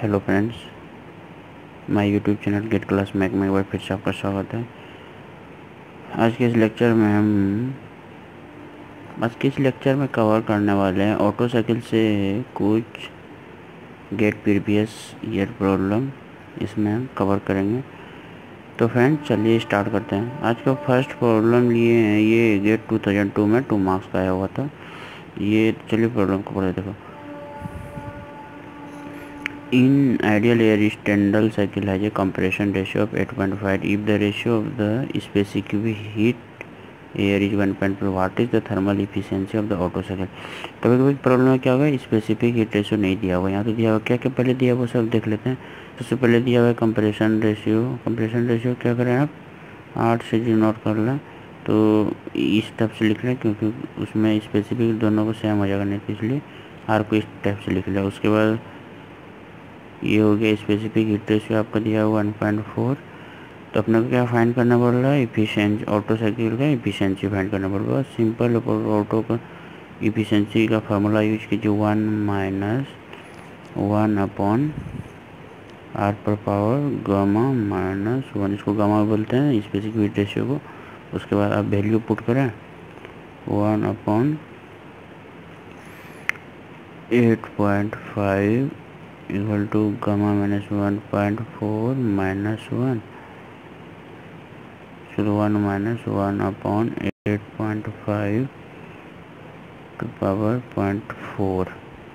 Hello friends, my YouTube channel GATE class mech में एक बार फिर से आपका स्वागत है। आज के इस लेक्चर में कवर करने वाले हैं ऑटो साइकिल से कुछ गेट प्रीवियस ईयर प्रॉब्लम इसमें हम कवर करेंगे। तो फ्रेंड्स चलिए स्टार्ट करते हैं। आज का फर्स्ट प्रॉब्लम लिए हैं, ये गेट 2002 में 2 मार्क्स का आया हुआ था। ये चलिए प्रॉब्लम को पढ़े। देखो, in ideal air standard cycle has a compression ratio of 8.5 if the ratio of the specific heat air is 1.5. what is the thermal efficiency of the Otto cycle? कभी कभी प्रॉब्लम में क्या होगा, स्पेसिफिक हीट रेशियो नहीं दिया हुआ। यहाँ तो दिया हुआ क्या क्या पहले दिया हुआ सब देख लेते हैं। सबसे पहले दिया हुआ है कंप्रेशन रेशियो क्या करें आप 8 से जी नोट कर लें, तो इस टाइप से लिख लें क्योंकि उसमें स्पेसिफिक दोनों को सेम हो जाएगा, नहीं तो इसलिए आर को इस टाइप से लिख लें। उसके बाद ये हो गया स्पेसिफिक हीट रेशियो आपका दिया हुआ 1.4। तो अपने को क्या फाइंड करना पड़ रहा है, इफिशिएंसी, ऑटो साइकिल का इफिशिएंसी फाइंड करना पड़ रहा है। सिंपल ऑटो का इफिशिएंसी का फार्मूला यूज कीजिए 1 - 1/r पर पावर गामा -1, इसको गामा बोलते हैं स्पेसिफिक हीट रेशियो को। उसके बाद आप वैल्यू पुट करें 1/8.5 equal to gamma -1.4 -1, so 1 - 1/8.5 to power 0.4।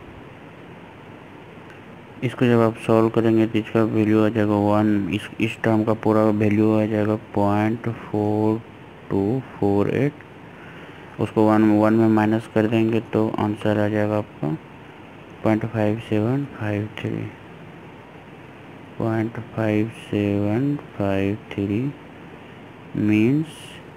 इसको जब आप सॉल्व करेंगे तो इसका वैल्यू आ जाएगा 1, इस टर्म का पूरा वैल्यू आ जाएगा 0.4248। उसको 1 में माइनस कर देंगे तो आंसर आ जाएगा आपका 0.5753 मीन्स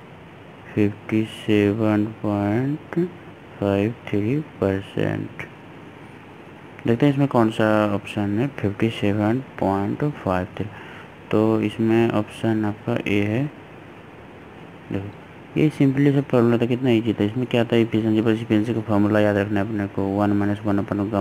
57.53%। देखते हैं इसमें कौन सा ऑप्शन है, 57.53। तो इसमें ऑप्शन आपका ए है। देखो, ये सिंपली से प्रॉब्लम था, कितना ईजी था। इसमें क्या था, इफिशिएंसी, बस इफिशिएंसी का फार्मूला याद रखना है अपने को 1 - 1/गामा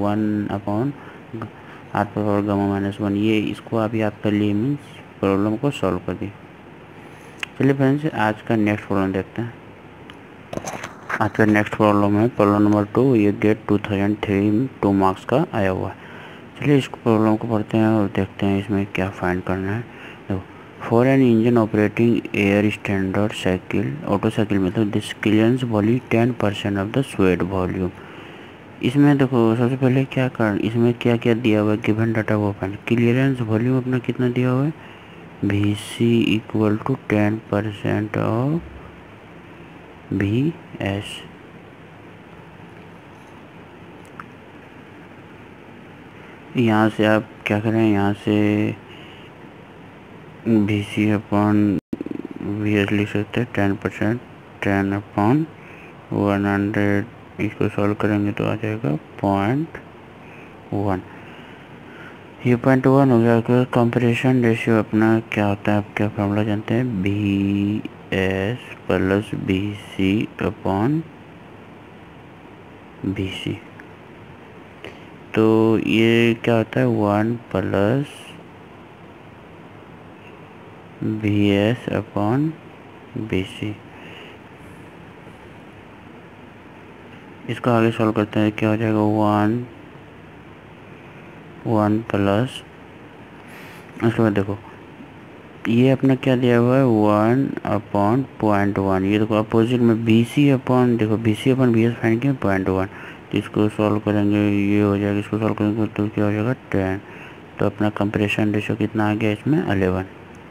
1/r गामा -1। ये इसको आप याद कर लिए मीन्स प्रॉब्लम को सॉल्व कर दिए। चलिए फ्रेंड्स, आज का नेक्स्ट प्रॉब्लम देखते हैं। आज का नेक्स्ट प्रॉब्लम है प्रॉब्लम नंबर 2। ये गेट 2003 2 मार्क्स का आया हुआ है। चलिए इस प्रॉब्लम को पढ़ते हैं और देखते हैं इसमें क्या फाइंड करना है। देखो, for an engine operating air standard cycle, auto cycle में, तो this clearance volume 10% of the swept volume. इसमें देखो सबसे पहले इसमें क्या क्या दिया हुआ है, गिवन डाटा वो फाइंड। क्लियरेंस वॉल्यूम अपना कितना दिया हुआ है, VC equal to 10% of VS। यहाँ से आप क्या करें, यहाँ से VC अपॉन VS लिख सकते हैं 10%, 10/100। इसको सॉल्व करेंगे तो आ जाएगा 0.1। ये 0.1 हो गया। कंप्रेशन रेशियो अपना क्या होता है, आप क्या फॉर्मूला जानते हैं, VS + VC अपॉन VC। तो ये क्या होता है 1 + VS अपॉन VC। इसको आगे सॉल्व करते हैं, क्या हो जाएगा 1 प्लस, उसके बाद देखो ये अपना क्या दिया हुआ है 1/0.1। ये देखो अपोजिट में VC अपॉन, देखो VC अपॉन VS फाइंड किया 0.1। तो इसको सॉल्व करेंगे, ये हो जाएगा, इसको सॉल्व करेंगे तो क्या हो जाएगा 10। तो अपना कंप्रेशन रेशियो कितना आ गया इसमें 11।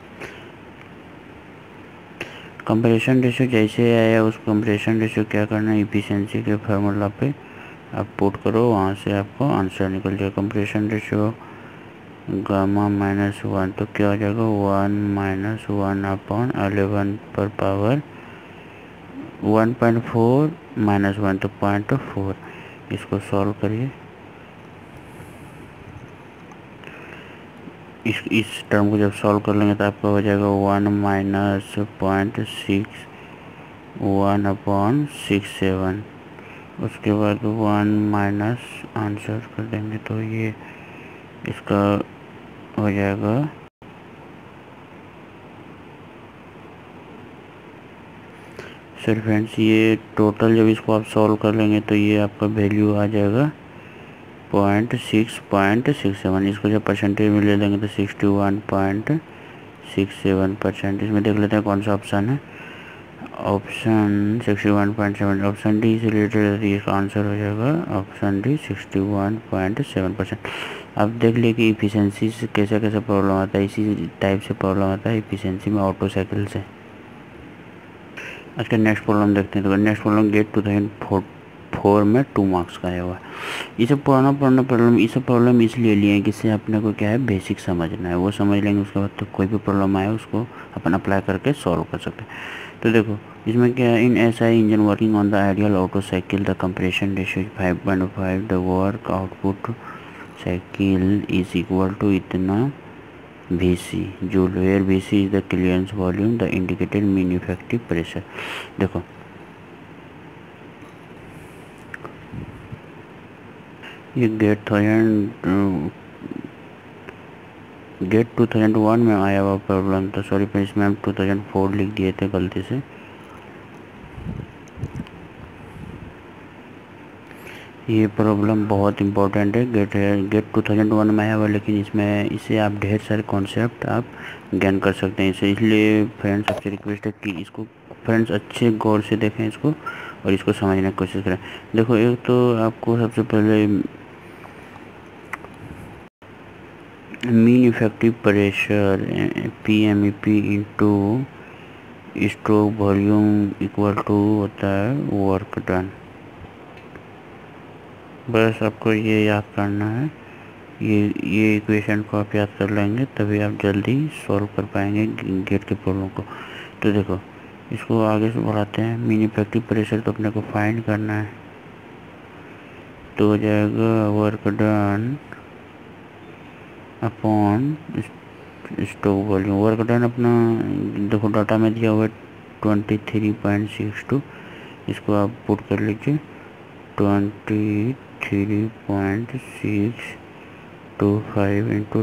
कंप्रेशन रेशियो जैसे आया उस कंप्रेशन रेशियो क्या करना है, इफिशिएंसी के फार्मूला पे आप पुट करो, वहाँ से आपको आंसर निकल जाएगा। कंप्रेशन रेशियो गामा -1, तो क्या हो जाएगा 1 - 1/11 पर पावर 1.4 - 1, तो 0.4। इसको सॉल्व करिए, इस टर्म को जब सॉल्व कर लेंगे तो आपका हो जाएगा 1 - 0.6 1/67। उसके बाद 1 माइनस आंसर कर देंगे तो ये इसका हो जाएगा सर फ्रेंड्स, ये टोटल जब इसको आप सॉल्व कर लेंगे तो ये आपका वैल्यू आ जाएगा 0.667। इसको जब परसेंटेज में ले लेंगे तो 61.67%। इसमें देख लेते हैं कौन सा ऑप्शन है। ऑप्शन 61.7, ऑप्शन डी से रिलेटेड है, इसका आंसर हो जाएगा ऑप्शन डी 61.7%। अब देख लिए कि इफिशिएंसी से कैसा कैसा प्रॉब्लम आता है, इसी टाइप से प्रॉब्लम आता है इफिशिएंसी में ऑटो साइकिल से। आज का नेक्स्ट प्रॉब्लम देखते हैं। तो नेक्स्ट प्रॉब्लम गेट 2004 में 2 मार्क्स का आया हुआ है। ये सब पुराना प्रॉब्लम, ये सब प्रॉब्लम इसलिए लिए हैं कि इससे अपने को क्या है बेसिक समझना है, वो समझ लेंगे उसके बाद तो कोई भी प्रॉब्लम आए उसको अपन अप्लाई करके सॉल्व कर सकते हैं। तो देखो इसमें क्या है, in SI engine working on the ideal auto cycle the compression ratio 5.5, the work output cycle is equal to इतना VC joule, where VC is the clearance volume, the indicated mean effective pressure. देखो ये gate 2001 में आया हुआ problem था। Sorry friends, इसमें हम 2004 लिख दिए थे गलती से। ये प्रॉब्लम बहुत इंपॉर्टेंट है, गेट 2001 में आया हुआ, लेकिन इसमें इससे आप ढेर सारे कॉन्सेप्ट आप ज्ञान कर सकते हैं इसे। इसलिए फ्रेंड्स आपसे रिक्वेस्ट है कि इसको फ्रेंड्स अच्छे गौर से देखें इसको और इसको समझने की कोशिश करें। देखो एक तो आपको सबसे पहले mean effective pressure PMEP into stroke volume equal to होता है वर्क डन। बस आपको ये याद करना है, ये इक्वेशन को आप याद कर लेंगे तभी आप जल्दी सॉल्व कर पाएंगे गेट के प्रॉब्लम को। तो देखो इसको आगे से बढ़ाते हैं। मीन इफेक्टिव प्रेशर तो अपने को फाइंड करना है, तो हो जाएगा work done upon stroke volume. Work done अपना देखो डाटा में दिया हुआ है 23.62, इसको आप पुट कर लीजिए 23.625 इंटू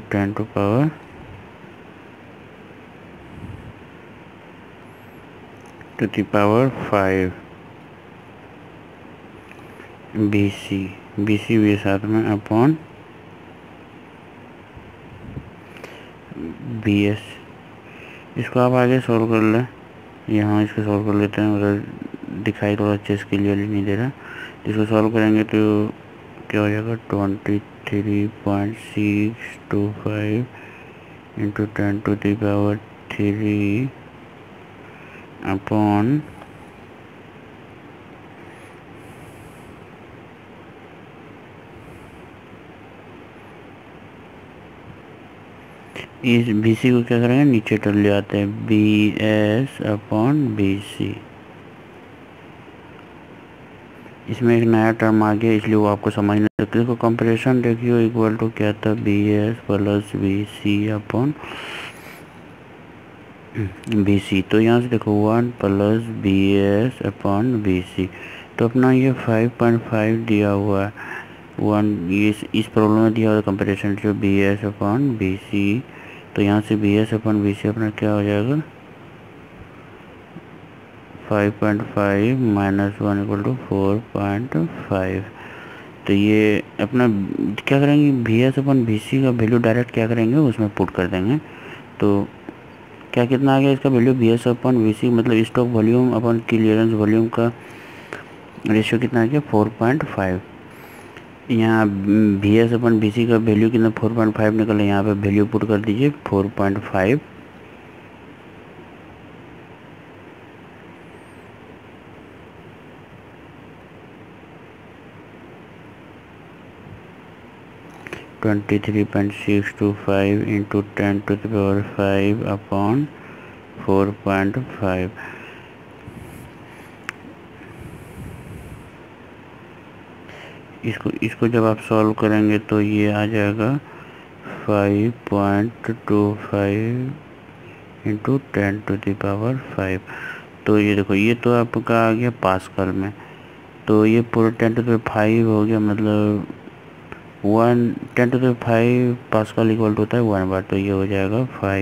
10⁵ BC भी साथ में अपॉन BS। इसको आप आगे सॉल्व कर लें, यहाँ इसको सॉल्व कर लेते हैं, उधर दिखाई थोड़ा अच्छे से क्लियरली नहीं दे रहा। इसको सॉल्व करेंगे तो क्या हो जाएगा 23.625 इंटू 10⁵ अपॉन इस BC को क्या करेंगे नीचे टर्म ले आते हैं, BS अपॉन BC। इसमें एक नया टर्म आ गया इसलिए वो आपको समझना है। देखो कंप्रेशन रेशियो इक्वल टू क्या था, BS plus BC upon BC। तो यहाँ से देखो 1 प्लस BS अपॉन BC, तो अपना ये 5.5 दिया हुआ है। 1 ये इस प्रॉब्लम में दिया हुआ कंप्रेशन जो BS अपॉन BC, तो यहाँ से BS अपॉन BC अपना क्या हो जाएगा 5.5 माइनस 1 इक्वल टू 4.5। तो ये अपना क्या करेंगे BS अपॉन BC का वैल्यू डायरेक्ट क्या करेंगे उसमें पुट कर देंगे। तो क्या कितना आ गया इसका वैल्यू BS अपॉन BC, मतलब stroke volume upon clearance volume का रेशियो कितना आ गया 4.5। यहाँ BS अपॉन BC का वैल्यू कितना 4.5 निकला, यहाँ पे वैल्यू पुट कर दीजिए 4.5। (23.625 इंटू 10⁵ अपॉन 4.5। इसको जब आप सॉल्व करेंगे तो ये आ जाएगा 5.25 इंटू 10⁵। तो ये देखो ये तो आपका आ गया पास्कल में, तो ये पूरा 10⁵ हो गया, मतलब 10⁵ पास्कल इक्वल टू होता है 1 बार, तो ये हो जाएगा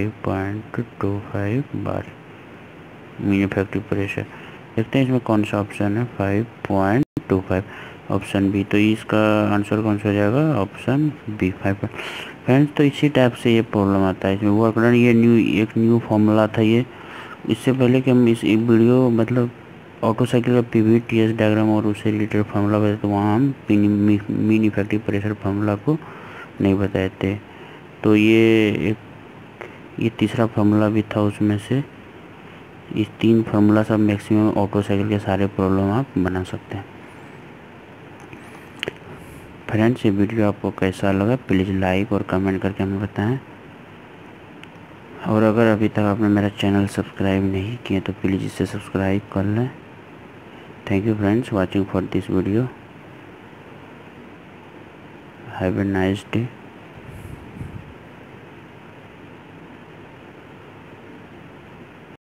5.25 बार मीन इफेक्टिव प्रेशर। देखते हैं इसमें कौन सा ऑप्शन है, 5.25 ऑप्शन बी। तो इसका आंसर कौन सा हो जाएगा, ऑप्शन बी 5। फ्रेंड्स तो इसी टाइप से ये प्रॉब्लम आता है इसमें वर्क डन। ये एक न्यू फॉर्मूला था ये। इससे पहले कि हम इस वीडियो मतलब ऑटो साइकिल का PVTS डायग्राम और उससे रिलेटेड फार्मूला बताए, तो वहाँ हम मीन इफेक्टिव प्रेशर फार्मूला को नहीं बताए थे। तो ये तीसरा फार्मूला भी था उसमें से। इस 3 फार्मूला सब मैक्सिमम ऑटो साइकिल के सारे प्रॉब्लम आप बना सकते हैं। फ्रेंड्स ये वीडियो आपको कैसा लगा प्लीज़ लाइक और कमेंट करके हमें बताएं। और अगर अभी तक आपने मेरा चैनल सब्सक्राइब नहीं किया तो प्लीज़ इसे सब्सक्राइब कर लें। Thank you friends watching for this video. Have a nice day.